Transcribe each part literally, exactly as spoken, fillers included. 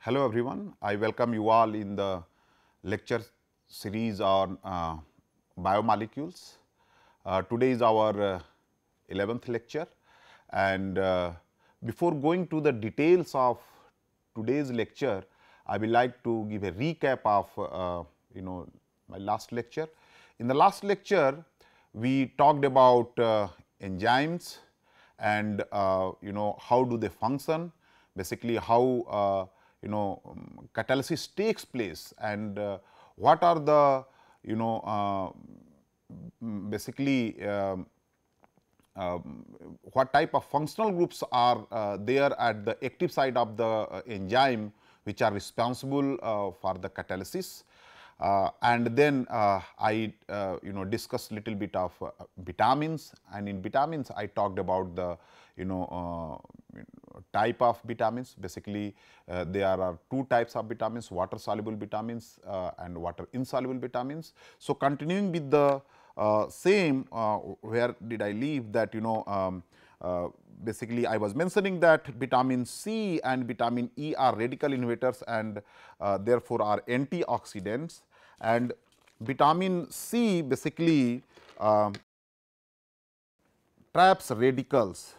Hello everyone, I welcome you all in the lecture series on uh, biomolecules. Uh, today is our uh, eleventh lecture, and uh, before going to the details of today's lecture, I will like to give a recap of uh, you know my last lecture. In the last lecture, we talked about uh, enzymes and uh, you know how do they function, basically how uh, you know um, catalysis takes place, and uh, what are the you know uh, basically um, um, what type of functional groups are uh, there at the active side of the uh, enzyme which are responsible uh, for the catalysis. Uh, and then uh, I uh, you know discussed little bit of uh, vitamins, and in vitamins I talked about the you know uh, type of vitamins. Basically uh, there are two types of vitamins, water soluble vitamins uh, and water insoluble vitamins. So, continuing with the uh, same uh, where did I leave that you know um, uh, basically I was mentioning that vitamin C and vitamin E are radical inhibitors and uh, therefore are antioxidants, and vitamin C basically uh, traps radicals.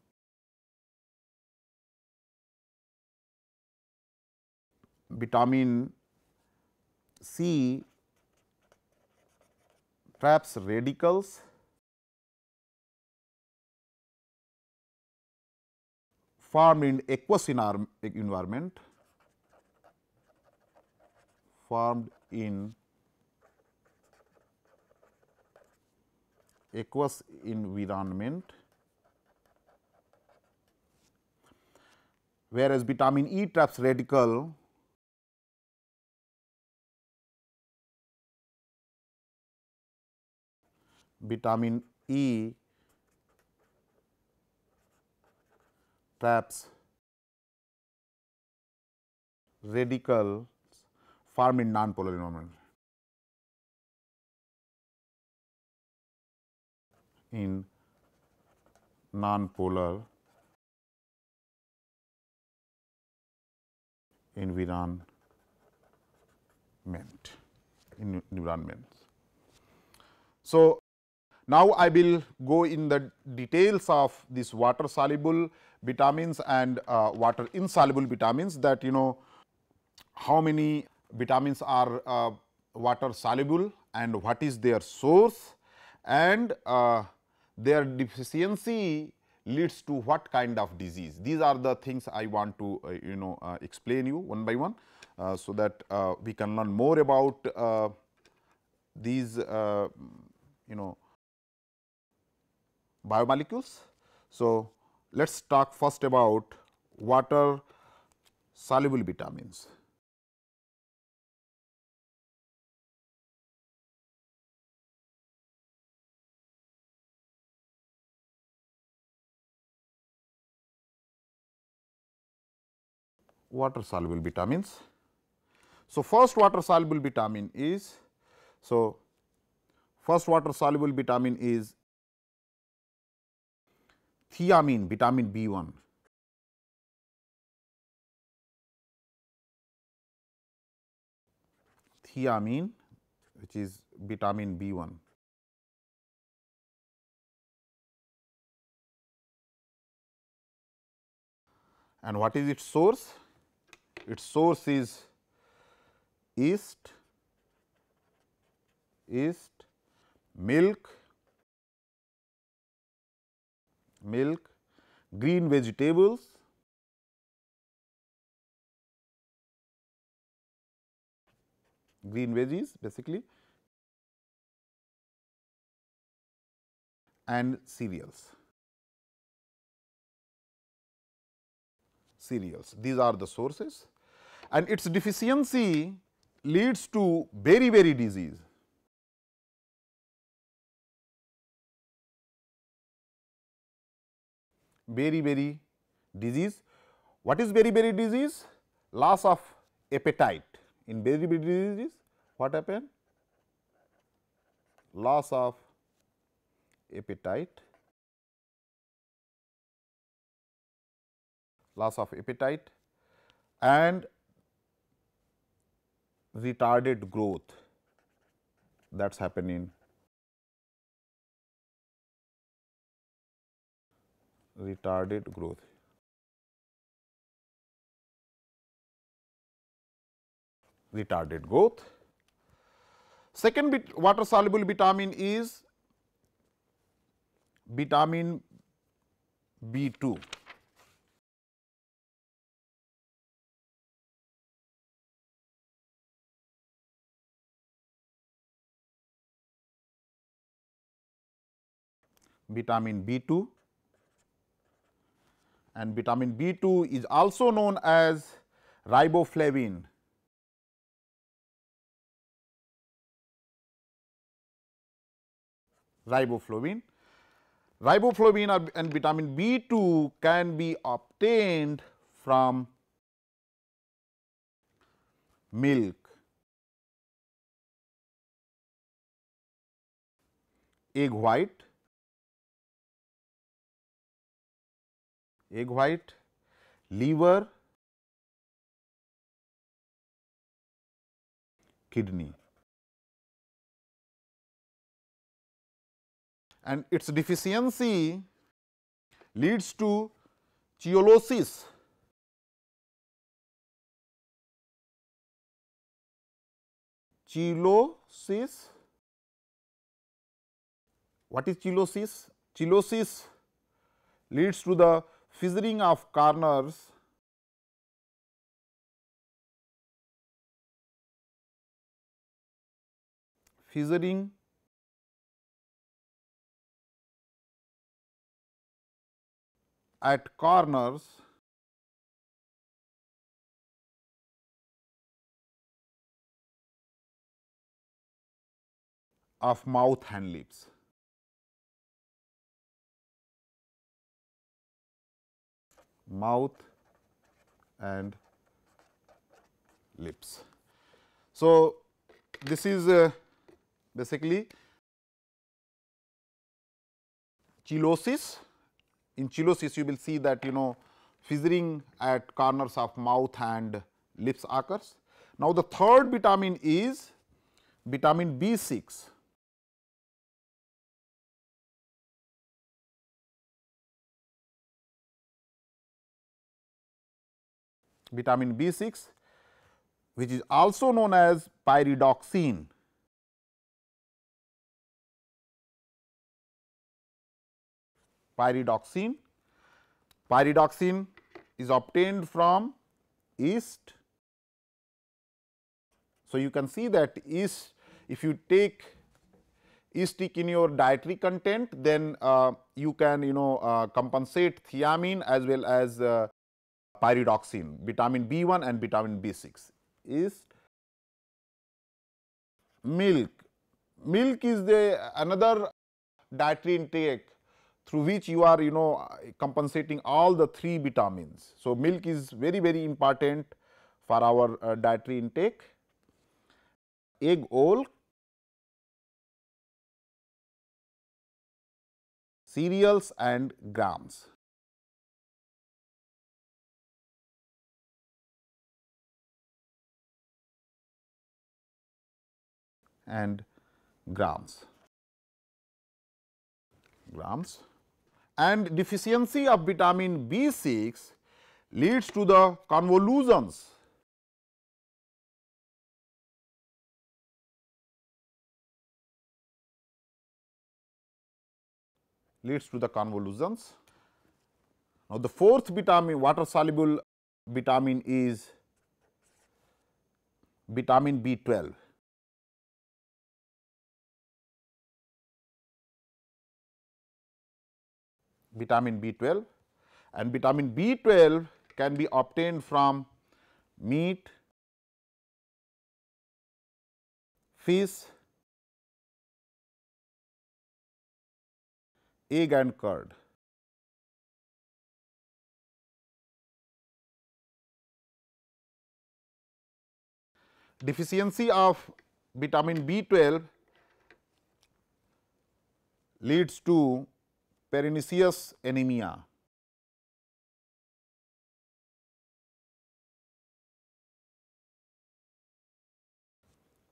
Vitamin C traps radicals formed in aqueous environment, formed in aqueous environment, whereas vitamin E traps radical vitamin E traps radicals formed in nonpolar environment. In nonpolar environment. In environments. So, now I will go in the details of this water soluble vitamins and uh, water insoluble vitamins, that you know how many vitamins are uh, water soluble and what is their source, and uh, their deficiency leads to what kind of disease. These are the things I want to uh, you know uh, explain you one by one, uh, so that uh, we can learn more about uh, these uh, you know biomolecules. So, let us talk first about water soluble vitamins. Water soluble vitamins. So, first water soluble vitamin is, so first water soluble vitamin is thiamine, vitamin B one. Thiamine, which is vitamin B one. And what is its source? Its source is yeast, yeast, milk, milk, green vegetables, green veggies basically, and cereals. Cereals. These are the sources, and its deficiency leads to very very disease. Very very disease. What is very very disease? Loss of appetite. In very very disease, what happen? Loss of appetite, loss of appetite, and retarded growth that is happening, retarded growth. retarded growth. Second bit water soluble vitamin is vitamin B two. Vitamin B two, and vitamin B two is also known as riboflavin. Riboflavin. Riboflavin and vitamin B two can be obtained from milk, egg white, egg white, liver, kidney. And its deficiency leads to chelosis, chelosis. What is chelosis? Chelosis leads to the fissuring of corners fissuring at corners of mouth and lips. Mouth and lips. So, this is uh, basically chelosis. In chelosis, you will see that you know fissuring at corners of mouth and lips occurs. Now, the third vitamin is vitamin B six. Vitamin B six, which is also known as pyridoxine. Pyridoxine. Pyridoxine is obtained from yeast. So, you can see that yeast, if you take yeast in your dietary content, then uh, you can you know uh, compensate thiamine as well as uh, pyridoxine, vitamin B one and vitamin B six. Is milk. Milk is the another dietary intake through which you are you know compensating all the three vitamins. So, milk is very very important for our uh, dietary intake. Egg yolk, cereals and grams. And grams. grams. And deficiency of vitamin B six leads to the convolutions leads to the convolutions. Now, the fourth vitamin, water soluble vitamin is vitamin B twelve. Vitamin B twelve, and vitamin B twelve can be obtained from meat, fish, egg and curd. Deficiency of vitamin B twelve leads to pernicious anemia.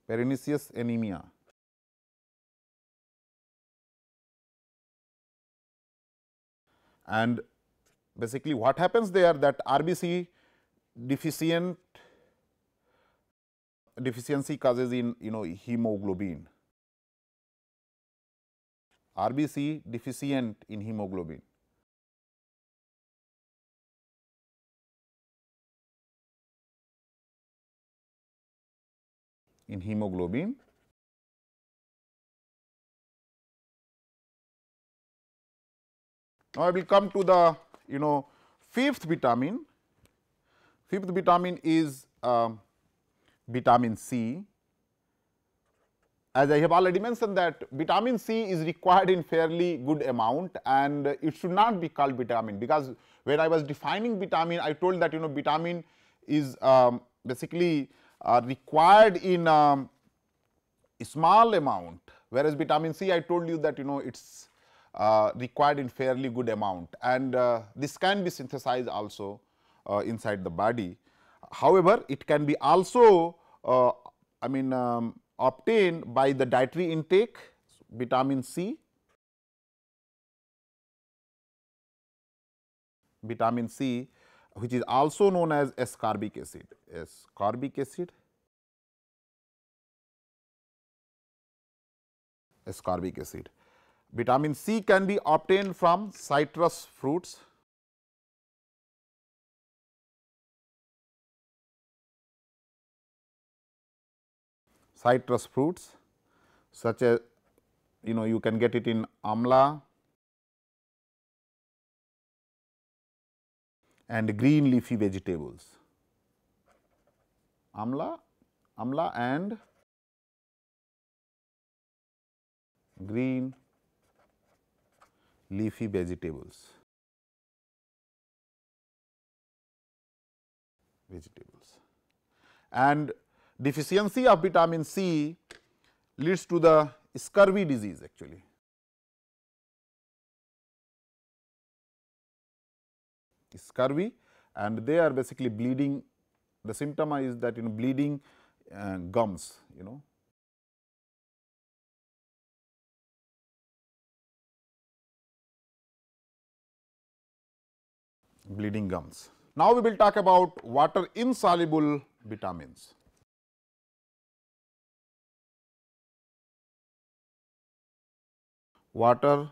pernicious anemia. And basically what happens there, that R B C deficient deficiency causes in you know hemoglobin, R B C deficient in hemoglobin. In hemoglobin, now I will come to the you know fifth vitamin. Fifth vitamin is um, vitamin C. As I have already mentioned that vitamin C is required in fairly good amount, and it should not be called vitamin, because when I was defining vitamin, I told that you know vitamin is um, basically uh, required in um, a small amount, whereas vitamin C I told you that you know it's uh, required in fairly good amount, and uh, this can be synthesized also uh, inside the body. However, it can be also uh, I mean um, obtained by the dietary intake, vitamin C, vitamin C, which is also known as ascorbic acid, ascorbic acid, ascorbic acid. Vitamin C can be obtained from citrus fruits, citrus fruits such as you know you can get it in amla and green leafy vegetables, amla, amla and green leafy vegetables, vegetables. And deficiency of vitamin C leads to the scurvy disease actually. Scurvy, and they are basically bleeding. The symptom is that you know bleeding uh, gums, you know. Bleeding gums. Now, we will talk about water insoluble vitamins. Water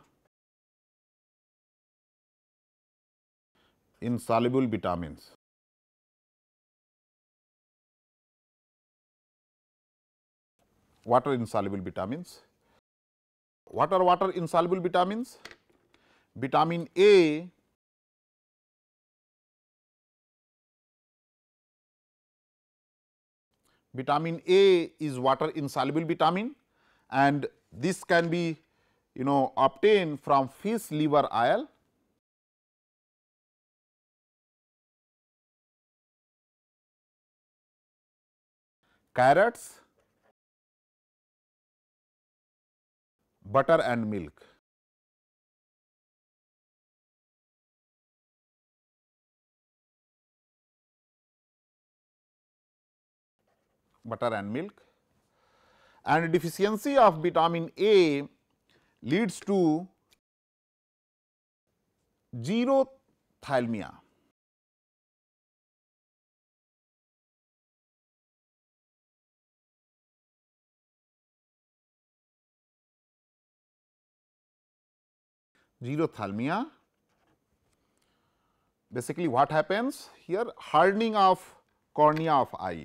insoluble vitamins. Water insoluble vitamins. What are water insoluble vitamins? Vitamin A Vitamin A is water insoluble vitamin, and this can be you know obtained from fish liver oil, carrots, butter and milk. Butter and milk. And deficiency of vitamin A leads to xerophthalmia. Xerophthalmia. Basically, what happens here? Hardening of cornea of eye.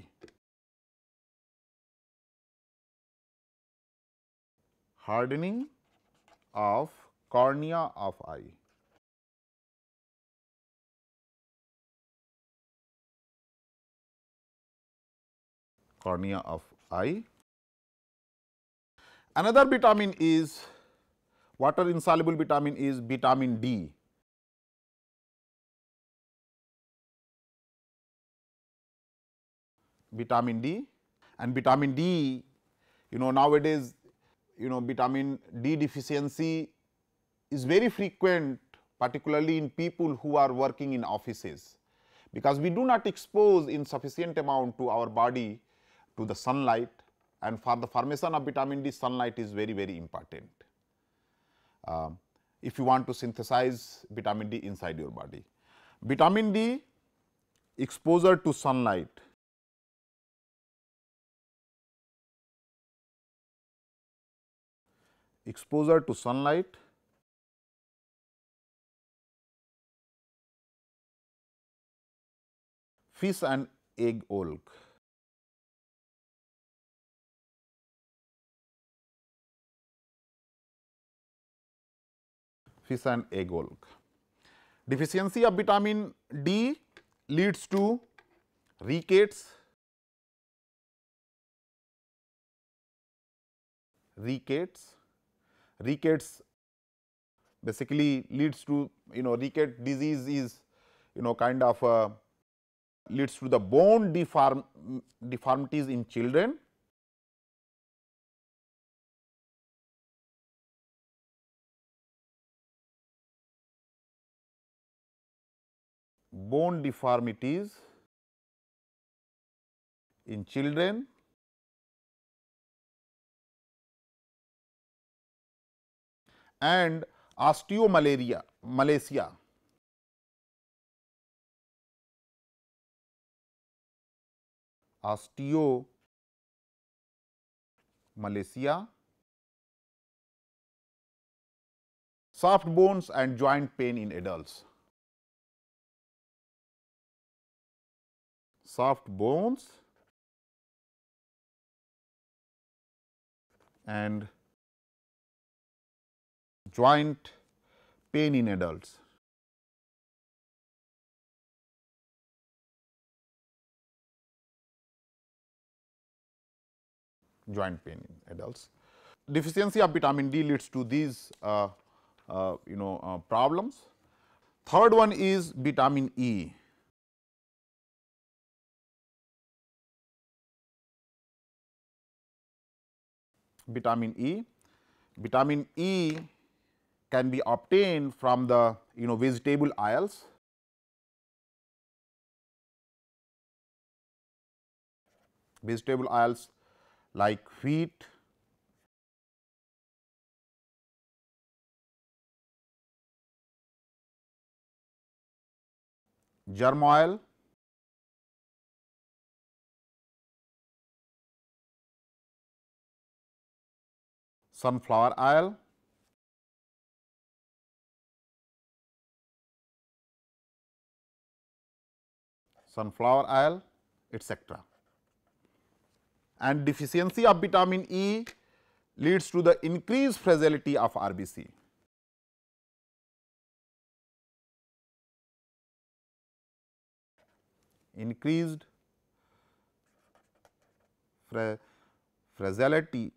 Hardening of cornea of eye. Cornea of eye. Another vitamin is water insoluble vitamin is vitamin D. Vitamin D, and vitamin D, you know nowadays you know vitamin D deficiency is very frequent, particularly in people who are working in offices, because we do not expose in sufficient amount to our body to the sunlight, and for the formation of vitamin D, sunlight is very very important. Uh, if you want to synthesize vitamin D inside your body, vitamin D exposure to sunlight exposure to sunlight fish and egg yolk. Fish and egg yolk. Deficiency of vitamin D leads to rickets, rickets, rickets basically leads to, you know, ricket disease is, you know, kind of uh, leads to the bone deform deformities in children. Bone deformities in children and osteomalacia, malacia. Osteomalacia, soft bones and joint pain in adults. Soft bones and joint pain in adults. Joint pain in adults. Deficiency of vitamin D leads to these uh, uh, you know uh, problems. Third one is vitamin E. Vitamin E. Vitamin E can be obtained from the, you know, vegetable oils. Vegetable oils like wheat, germ oil, sunflower oil, sunflower oil, et cetera. And deficiency of vitamin E leads to the increased fragility of R B C. Increased fra fragility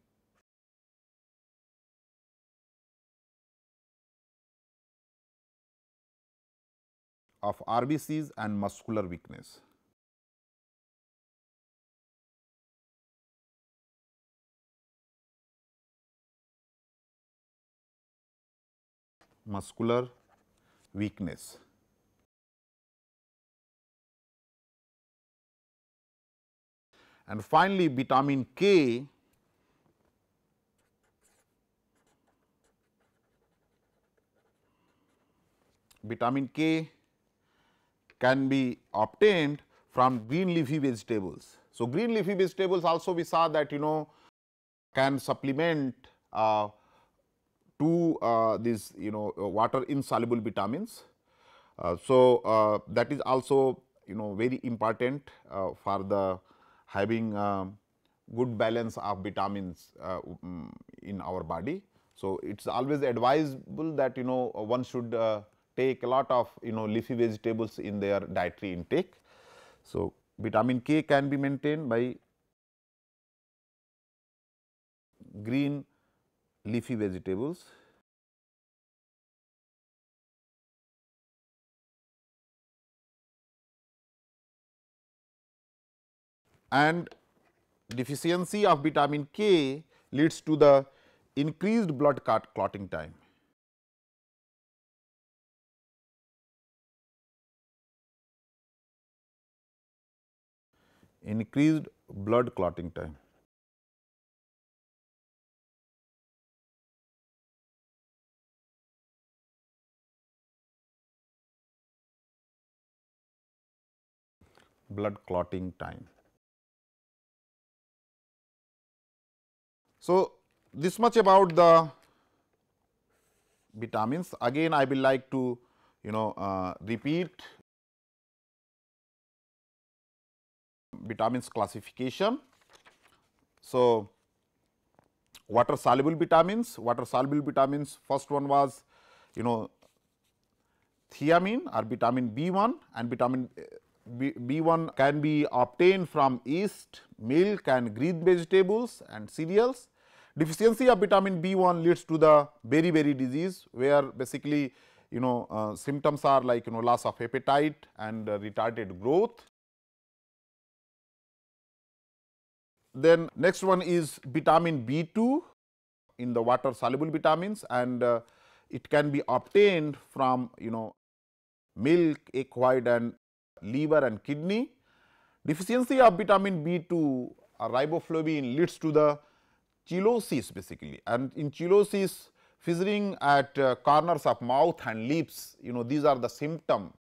of R B Cs and muscular weakness. Muscular weakness. And finally, vitamin K vitamin K can be obtained from green leafy vegetables. So, green leafy vegetables also we saw that, you know, can supplement uh, to uh, these, you know, uh, water insoluble vitamins. Uh, so, uh, that is also, you know, very important uh, for the having um, good balance of vitamins uh, um, in our body. So, it is always advisable that, you know, one should uh, take a lot of, you know, leafy vegetables in their dietary intake. So, vitamin K can be maintained by green leafy vegetables. And deficiency of vitamin K leads to the increased blood clotting time. Increased blood clotting time. blood clotting time. So, this much about the vitamins. Again I will like to you know uh, repeat vitamins classification. So, water soluble vitamins, water soluble vitamins, first one was you know thiamine or vitamin B one, and vitamin B one can be obtained from yeast, milk and green vegetables and cereals. Deficiency of vitamin B one leads to the beriberi disease, where basically you know uh, symptoms are like you know loss of appetite and uh, retarded growth. Then next one is vitamin B two in the water soluble vitamins, and uh, it can be obtained from you know milk, egg white and liver and kidney. Deficiency of vitamin B two or riboflavin leads to the chelosis basically, and in chelosis fissuring at uh, corners of mouth and lips, you know these are the symptom.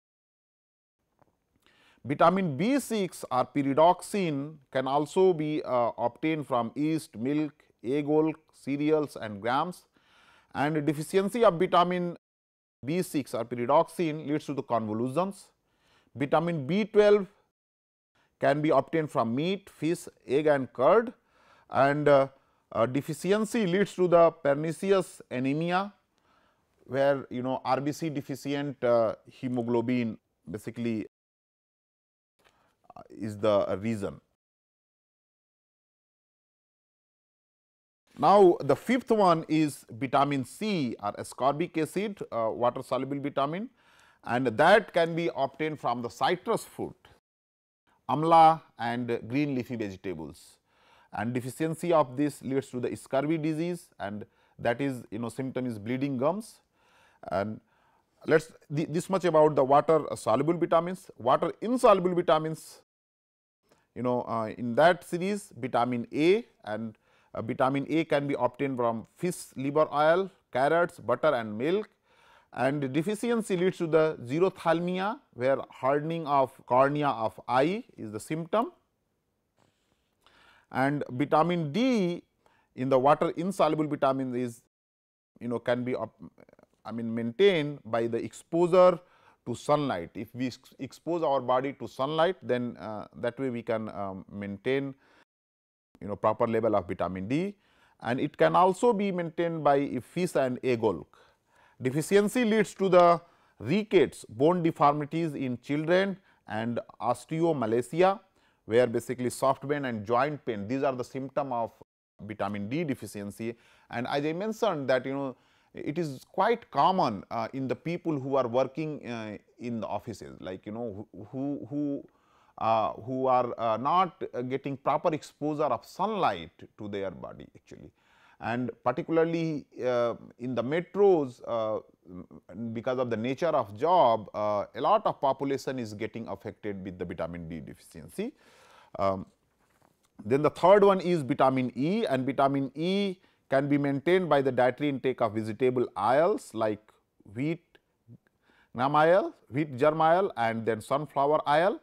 Vitamin B six or pyridoxine can also be uh, obtained from yeast, milk, egg yolk, cereals and grams, and deficiency of vitamin B six or pyridoxine leads to the convulsions. Vitamin B twelve can be obtained from meat, fish, egg and curd, and uh, uh, deficiency leads to the pernicious anemia, where you know R B C deficient uh, hemoglobin basically uh, is the uh, reason. Now, the fifth one is vitamin C or ascorbic acid, uh, water soluble vitamin, and that can be obtained from the citrus fruit, amla and green leafy vegetables, and deficiency of this leads to the scurvy disease, and that is you know symptom is bleeding gums. And let us th this much about the water soluble vitamins. Water insoluble vitamins, you know uh, in that series vitamin A, and uh, vitamin A can be obtained from fish liver oil, carrots, butter and milk, and deficiency leads to the xerophthalmia, where hardening of cornea of eye is the symptom. And vitamin D in the water insoluble vitamin is you know can be I mean maintained by the exposure to sunlight. If we expose our body to sunlight, then uh, that way we can um, maintain you know proper level of vitamin D, and it can also be maintained by fish and egg yolk. Deficiency leads to the rickets, bone deformities in children, and osteomalacia, where basically soft bone and joint pain, these are the symptom of vitamin D deficiency. And as I mentioned that you know it is quite common uh, in the people who are working uh, in the offices, like you know who who uh, who are uh, not uh, getting proper exposure of sunlight to their body actually. And particularly uh, in the metros, uh, because of the nature of job, uh, a lot of population is getting affected with the vitamin D deficiency. Um, then the third one is vitamin E, and vitamin E can be maintained by the dietary intake of vegetable oils like wheat gram oil, wheat germ oil, and then sunflower oil.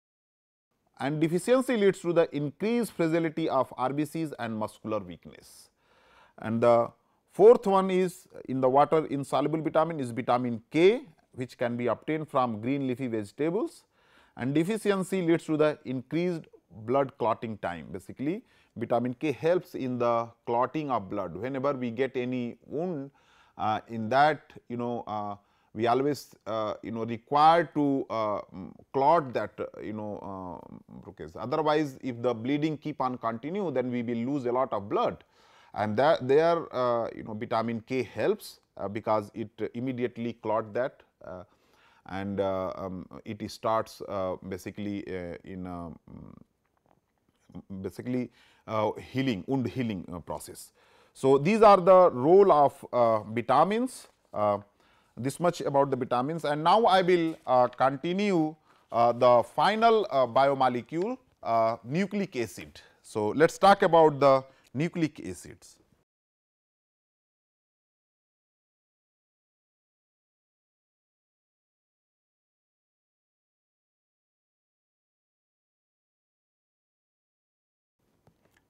And deficiency leads to the increased fragility of R B Cs and muscular weakness. And the fourth one is in the water insoluble vitamin is vitamin K, which can be obtained from green leafy vegetables, and deficiency leads to the increased blood clotting time. Basically, vitamin K helps in the clotting of blood. Whenever we get any wound, uh, in that you know uh, we always uh, you know require to uh, clot that uh, you know uh, Rukesh. Otherwise, if the bleeding keep on continue, then we will lose a lot of blood, and that there uh, you know vitamin K helps uh, because it immediately clot that uh, and uh, um, it starts uh, basically uh, in um, basically uh, healing, wound healing uh, process. So, these are the role of uh, vitamins, uh, this much about the vitamins, and now I will uh, continue uh, the final uh, biomolecule, uh, nucleic acid. So, let us talk about the nucleic acids.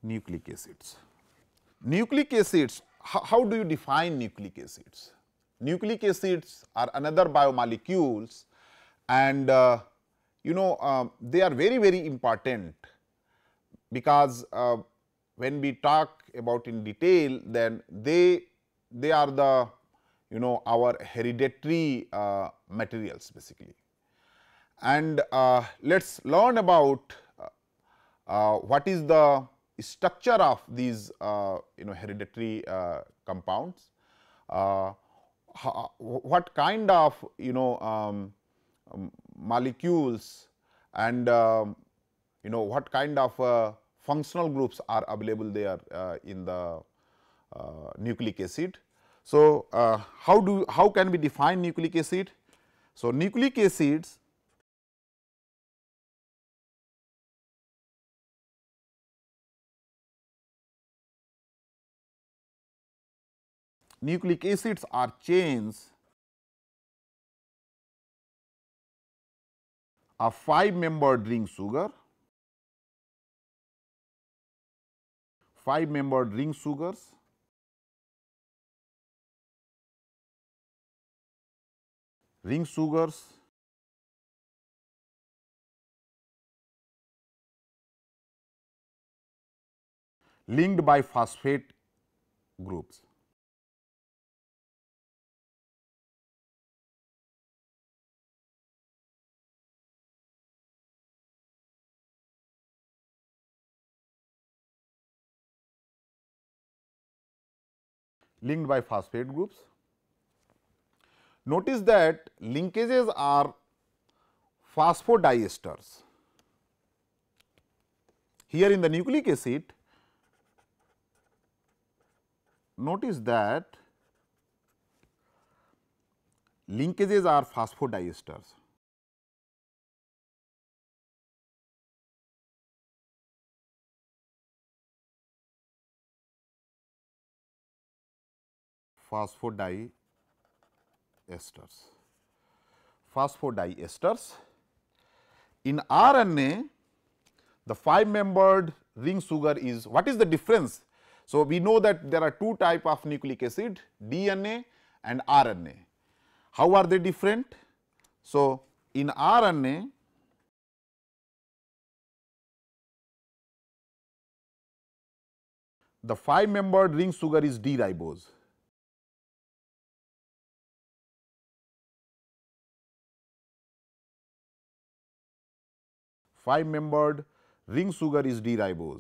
nucleic acids. Nucleic acids, how, how do you define nucleic acids? Nucleic acids are another biomolecules, and uh, you know uh, they are very very important, because uh, when we talk about in detail, then they they are the you know our hereditary uh, materials basically. And uh, let us learn about uh, uh, what is the structure of these uh, you know hereditary uh, compounds, uh, how, what kind of you know um, um, molecules, and um, you know what kind of uh, functional groups are available there uh, in the uh, nucleic acid. So, uh, how do how can we define nucleic acid? So, nucleic acids nucleic acids are chains of five membered ring sugar, five membered ring sugars ring sugars linked by phosphate groups. linked by phosphate groups. Notice that linkages are phosphodieesters. Here in the nucleic acid, notice that linkages are phosphodieesters. Phosphodiesters. Phosphodiesters. In R N A, the five membered ring sugar is, what is the difference? So, we know that there are two type of nucleic acid, D N A and R N A. How are they different? So, in R N A, the five membered ring sugar is D ribose. five membered ring sugar is D ribose.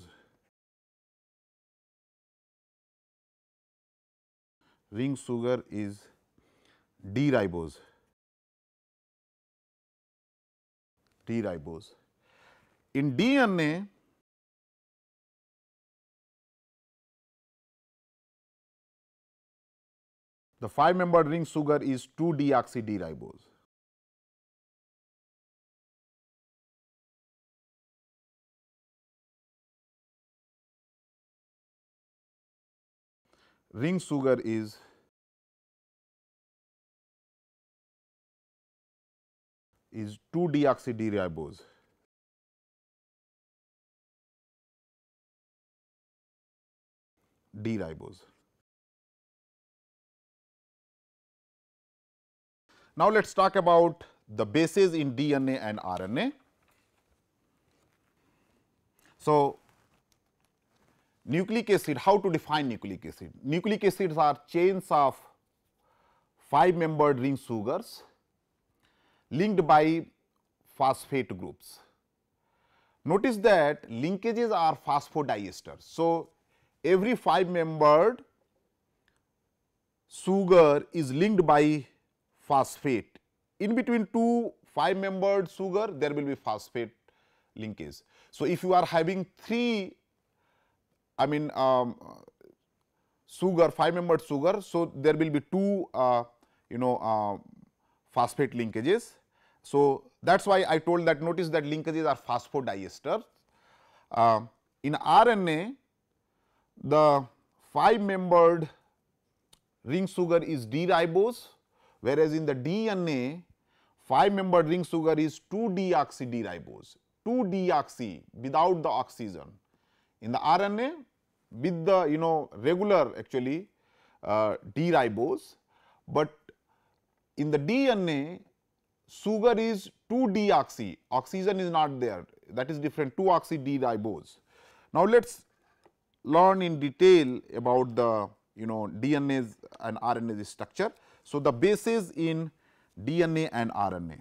Ring sugar is D ribose. D ribose. In D N A, the five membered ring sugar is two deoxy D ribose. Ring sugar is is two deoxy D ribose. D ribose. Now, let us talk about the bases in D N A and R N A. So, nucleic acid, how to define nucleic acid? Nucleic acids are chains of five membered ring sugars linked by phosphate groups. Notice that linkages are phosphodieesters. So, every five membered sugar is linked by phosphate. In between two five membered sugar, there will be phosphate linkage. So, if you are having three I mean um, sugar five membered sugar, so there will be two uh, you know uh, phosphate linkages. So, that is why I told that, notice that linkages are phosphodieesters. Uh, in R N A, the five membered ring sugar is D ribose, whereas in the D N A, five membered ring sugar is two deoxy D ribose, two deoxy without the oxygen. In the R N A with the you know regular actually uh, D ribose, but in the D N A sugar is two deoxy, oxygen is not there, that is different, two oxy D ribose. Now, let us learn in detail about the you know D N A's and R N A's structure. So, the bases in D N A and R N A.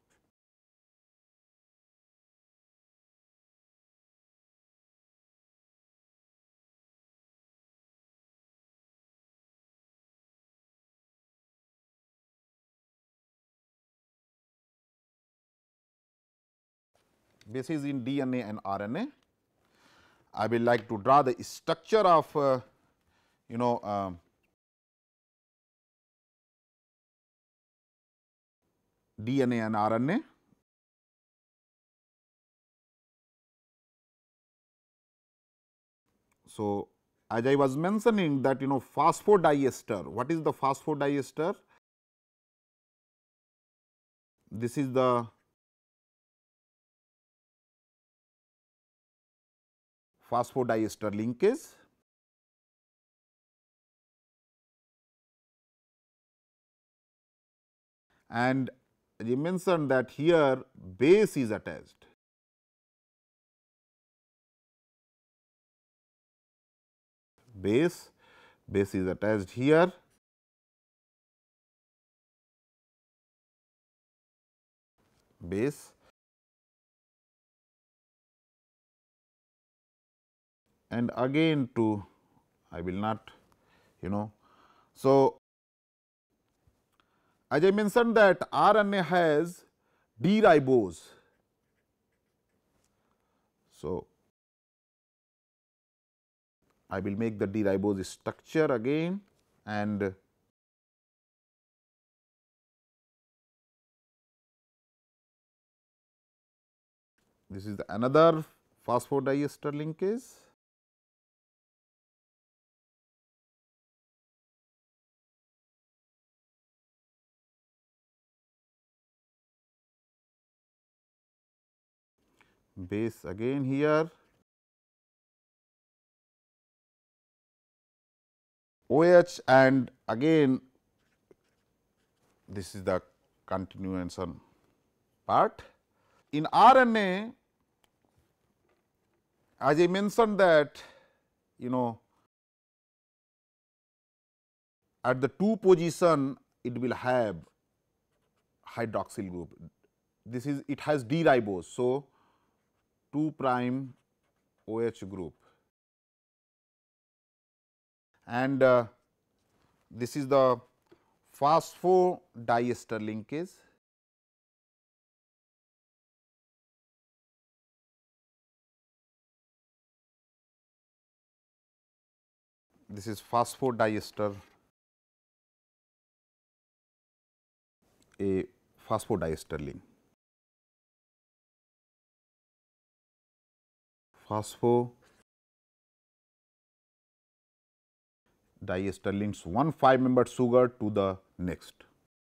Bases in D N A and R N A. I will like to draw the structure of uh, you know uh, D N A and R N A. So, as I was mentioning that you know phosphodiester, what is the phosphodiester? This is the phosphodiester linkage, and you mentioned that here base is attached. Base, base is attached here. Base and again to I will not you know. So, as I mentioned that R N A has D ribose. So, I will make the D ribose structure again, and this is the another phosphodiester linkage. Base again here. OH, and again this is the continuation part. In R N A, as I mentioned that you know at the two position it will have hydroxyl group. This is it has D ribose. So, two prime OH group, and uh, this is the phosphodiester linkage. This is phosphodiester, a phosphodiester link. Phosphodiester links one five membered sugar to the next.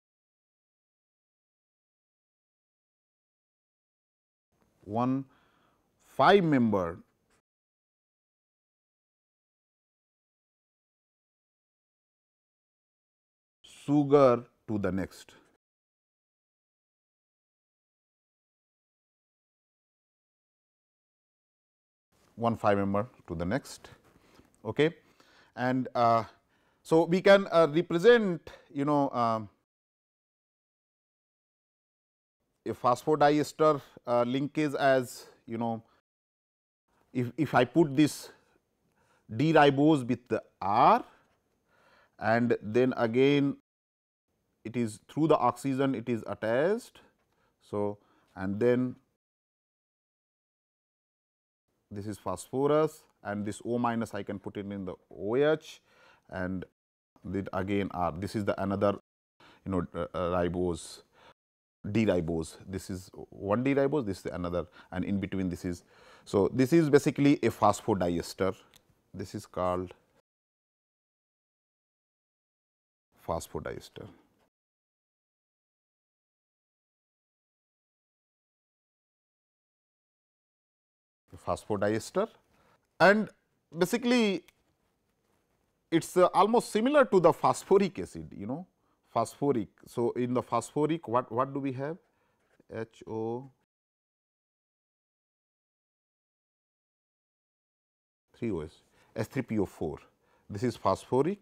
One five membered sugar to the next. One five member to the next. Okay. And uh, so, we can uh, represent you know uh, a phosphodiester uh, linkage as you know if, if I put this D ribose with the R, and then again it is through the oxygen it is attached. So, and then this is phosphorus, and this O minus I can put it in the OH, and then again R. This is the another you know uh, uh, ribose, D ribose. This is one D ribose, this is another, and in between this is. So, this is basically a phosphodiester. This is called phosphodiester. Phosphodiester, and basically it is uh, almost similar to the phosphoric acid, you know, phosphoric. So, in the phosphoric what, what do we have? H O three O S, S three P O four. This is phosphoric.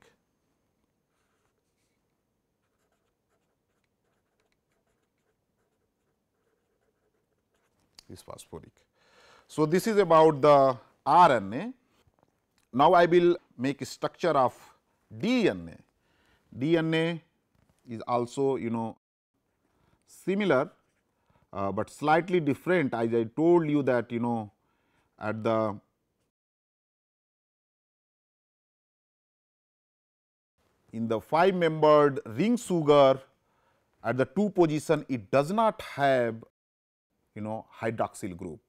Is phosphoric. So, this is about the R N A. Now, I will make a structure of D N A. D N A is also, you know, similar, uh, but slightly different, as I told you that, you know, at the in the five membered ring sugar at the two position, it does not have, you know, hydroxyl group.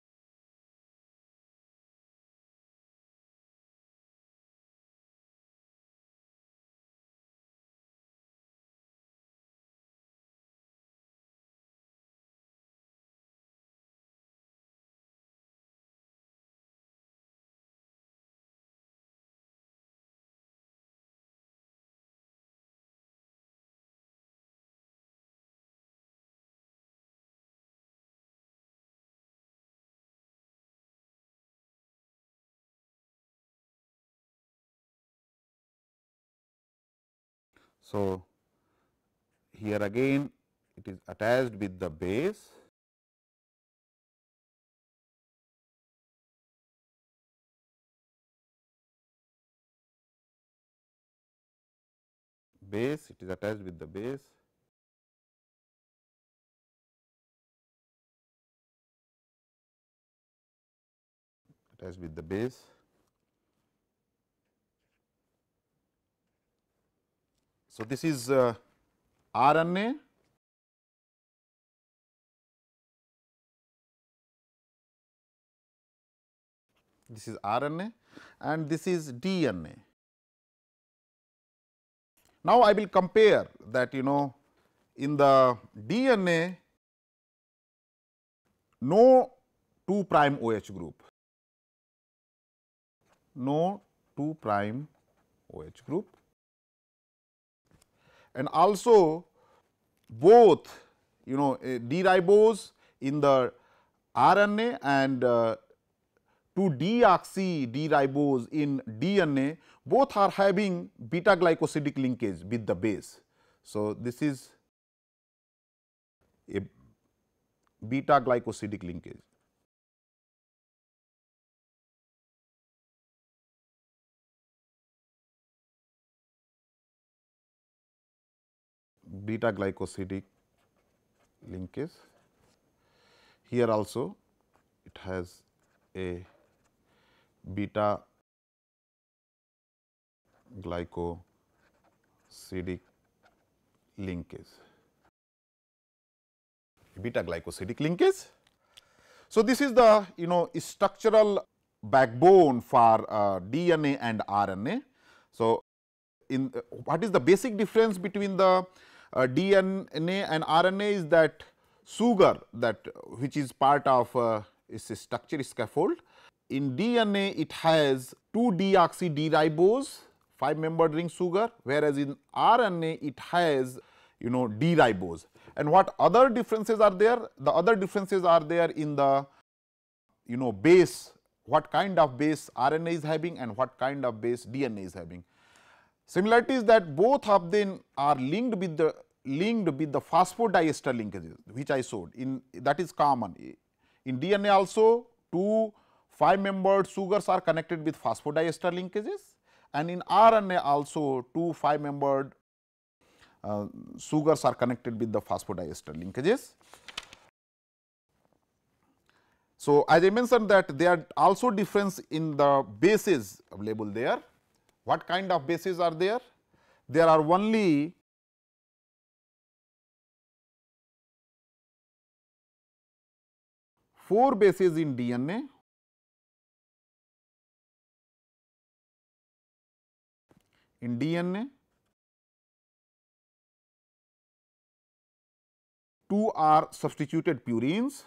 So, here again it is attached with the base, base it is attached with the base, attached with the base. So, this is uh, R N A, this is R N A and this is D N A. Now, I will compare that, you know, in the D N A no two prime OH group, no two prime OH group, and also both, you know, D ribose in the R N A and uh, two deoxy D ribose in D N A, both are having beta glycosidic linkage with the base. So, this is a beta glycosidic linkage. Beta glycosidic linkage. Here also it has a beta glycosidic linkage, beta glycosidic linkage. So, this is the, you know, structural backbone for uh, D N A and R N A. So, in uh, what is the basic difference between the uh, D N A and R N A is that sugar, that which is part of uh, its structure scaffold. In D N A it has two deoxy D ribose five membered ring sugar, whereas in R N A it has, you know, D ribose. And what other differences are there? The other differences are there in the, you know, base, what kind of base R N A is having and what kind of base D N A is having. Similarity is that both of them are linked with the linked with the phosphodiester linkages, which I showed in, that is common. In D N A also two five membered sugars are connected with phosphodiester linkages, and in R N A also two five membered uh, sugars are connected with the phosphodiester linkages. So, as I mentioned that there are also difference in the bases available there. What kind of bases are there? There are only four bases in D N A. In D N A, two are substituted purines,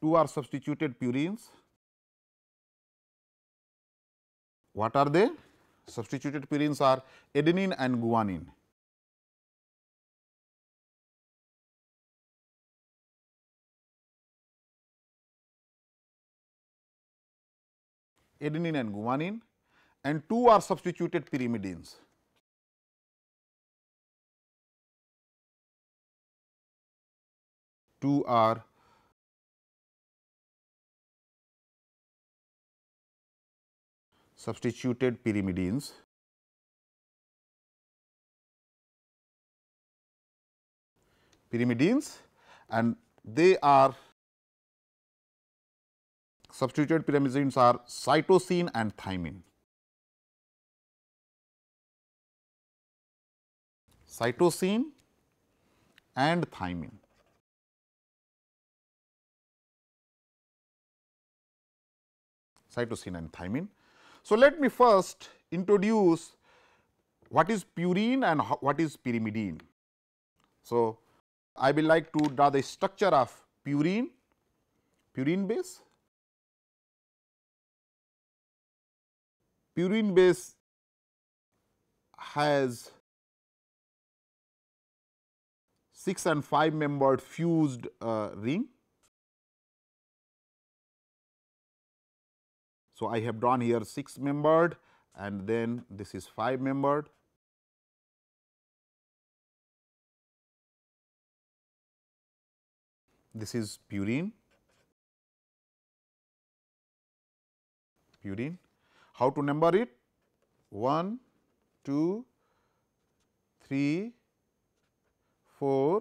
two are substituted purines. What are they? Substituted purines are adenine and guanine. Adenine and guanine, and two are substituted pyrimidines. Two are substituted pyrimidines. Pyrimidines, and they are substituted pyrimidines are cytosine and thymine. Cytosine and thymine. Cytosine and thymine. So, let me first introduce what is purine and what is pyrimidine. So, I will like to draw the structure of purine, purine base. Purine base has six and five membered fused uh, ring. So, I have drawn here six membered and then this is five membered. This is purine, purine. How to number it? one, two, three, four,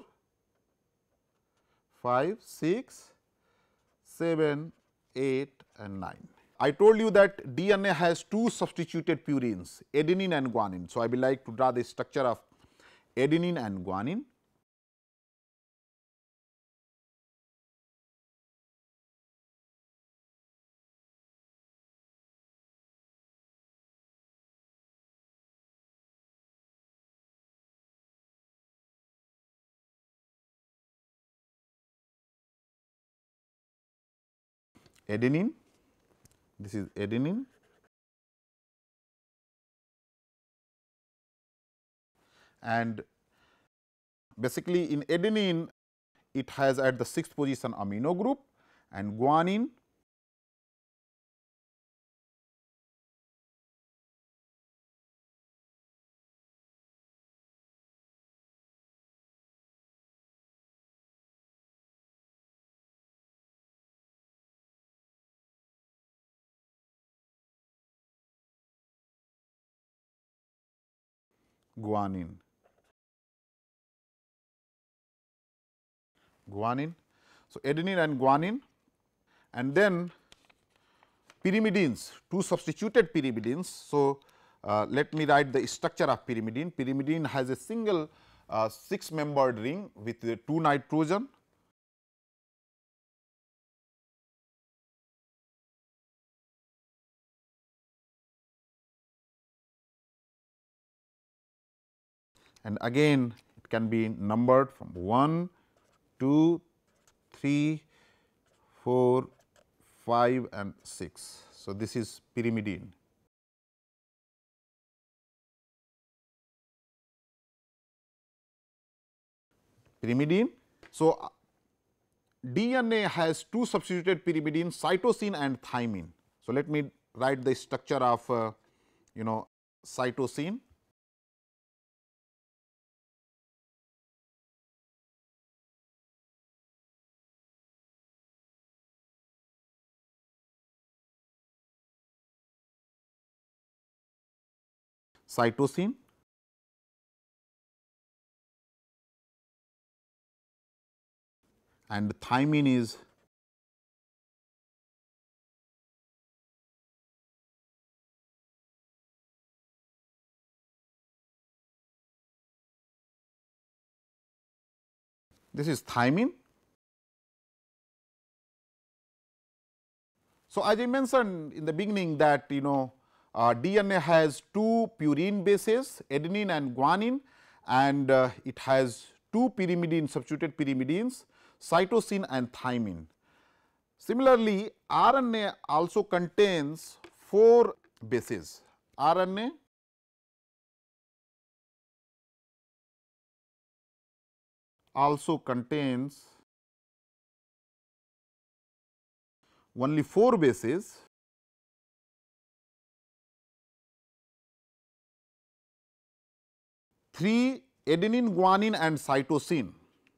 five, six, seven, eight and nine. I told you that D N A has two substituted purines, adenine and guanine. So, I will like to draw the structure of adenine and guanine. Adenine, this is adenine, and basically in adenine it has at the sixth position amino group, and guanine guanine, guanine. So, adenine and guanine, and then pyrimidines, two substituted pyrimidines. So, uh, let me write the structure of pyrimidine. Pyrimidine has a single uh, six membered ring with uh, two nitrogen. And again it can be numbered from one, two, three, four, five and six. So, this is pyrimidine. Pyrimidine. So, D N A has two substituted pyrimidines, cytosine and thymine. So, let me write the structure of uh, you know cytosine. Cytosine, and thymine is this is thymine. So, as I mentioned in the beginning that you know uh, D N A has two purine bases, adenine and guanine, and uh, it has two pyrimidine substituted pyrimidines, cytosine and thymine. Similarly, R N A also contains four bases. R N A also contains only four bases, three adenine, guanine and cytosine,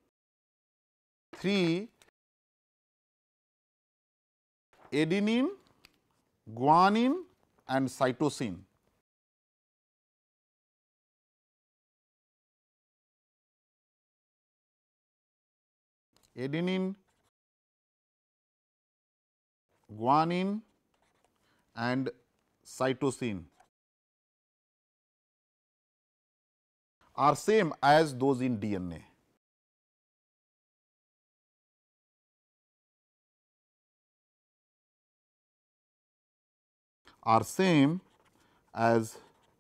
three adenine, guanine and cytosine. Adenine, guanine and cytosine are same as those in D N A. Are same as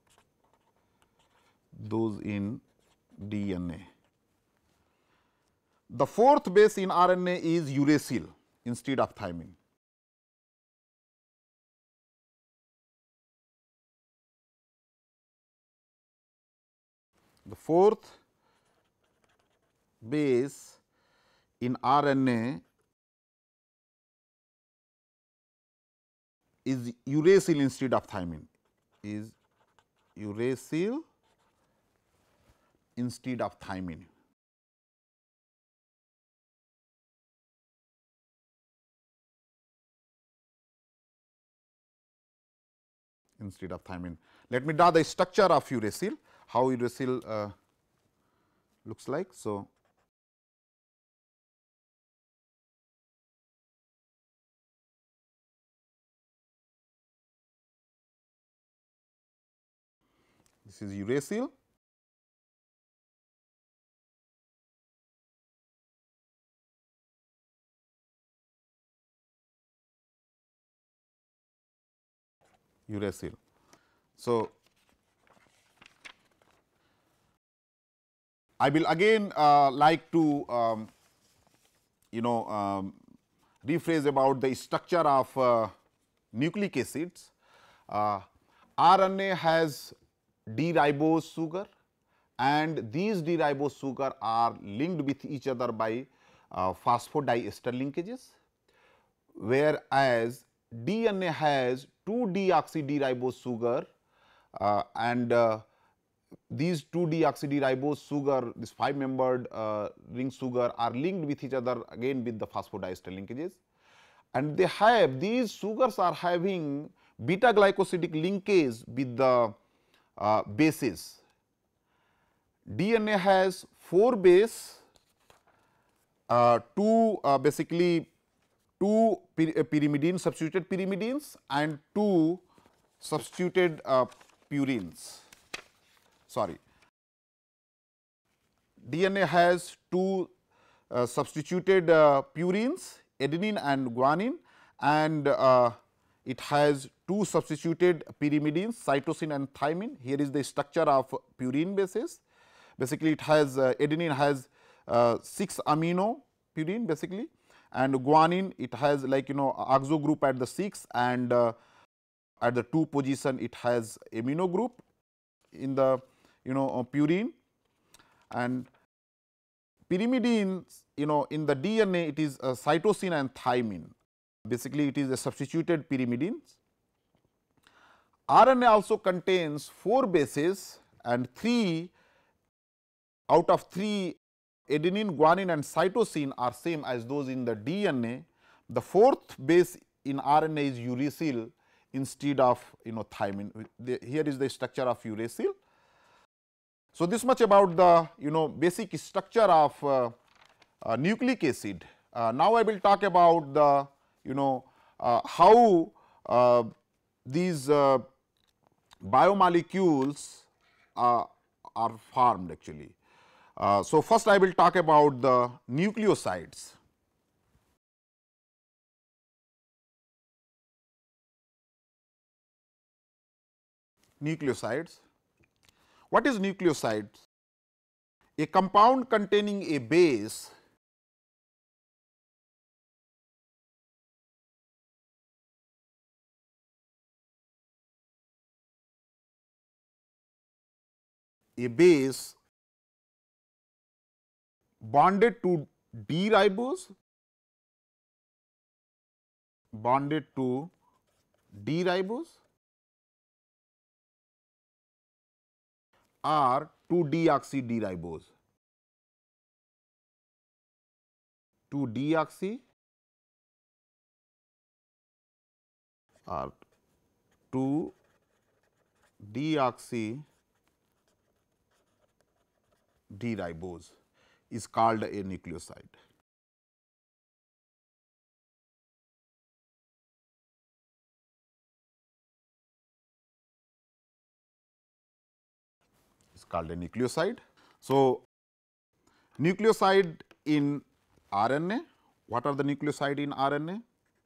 those in D N A. The fourth base in R N A is uracil instead of thymine. The fourth base in R N A is uracil instead of thymine, is uracil instead of thymine. Instead of thymine. Let me draw the structure of uracil, how uracil uh, looks like. So, this is uracil, uracil. So, I will again uh, like to um, you know um, rephrase about the structure of uh, nucleic acids. Uh, R N A has D-ribose sugar, and these D-ribose sugar are linked with each other by uh, phosphodiester linkages, whereas D N A has two deoxy-D-ribose sugar uh, and uh, these two deoxy-D-ribose sugar, this five membered uh, ring sugar are linked with each other again with the phosphodiester linkages, and they have these sugars are having beta glycosidic linkage with the uh, bases. D N A has four base, uh, two uh, basically two pyrimidine substituted pyrimidines and two substituted uh, purines. Sorry, D N A has two uh, substituted uh, purines, adenine and guanine, and uh, it has two substituted pyrimidines, cytosine and thymine. Here is the structure of purine bases. Basically, it has uh, adenine has uh, six amino purine basically, and guanine it has like you know oxo group at the six, and uh, at the two position it has amino group in the you know uh, purine, and pyrimidines you know in the D N A it is uh, cytosine and thymine. Basically, it is a substituted pyrimidines. R N A also contains four bases, and three out of three adenine, guanine and cytosine are same as those in the D N A. The fourth base in R N A is uracil instead of you know thymine. The, here is the structure of uracil. So, this much about the you know basic structure of uh, uh, nucleic acid. Uh, now, I will talk about the you know uh, how uh, these uh, biomolecules uh, are formed actually. Uh, so, first I will talk about the nucleosides. Nucleosides. What is nucleosides? A compound containing a base a base bonded to D ribose, bonded to D ribose or two deoxy D ribose, two deoxy or two deoxy D ribose is called a nucleoside. Is called a nucleoside. So, nucleoside in R N A, what are the nucleoside in R N A?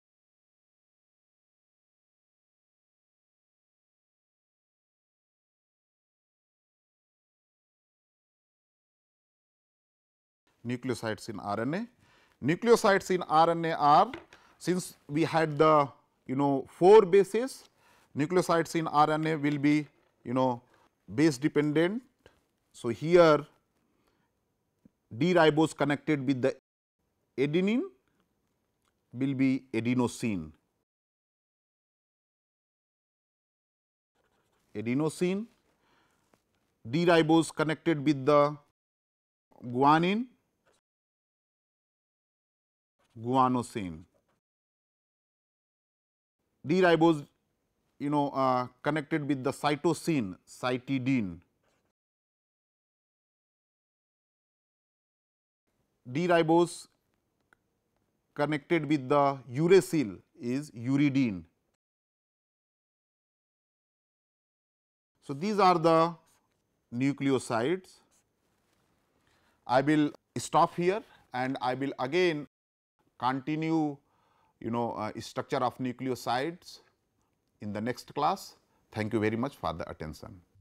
Nucleosides in R N A. Nucleosides in R N A are, since we had the you know four bases, nucleosides in R N A will be you know base dependent. So, here D ribose connected with the adenine will be adenosine. Adenosine, D ribose connected with the guanine, guanosine. D ribose you know uh, connected with the cytosine, cytidine. D ribose connected with the uracil is uridine. So, these are the nucleosides. I will stop here and I will again continue you know uh, structure of nucleosides in the next class. Thank you very much for the attention.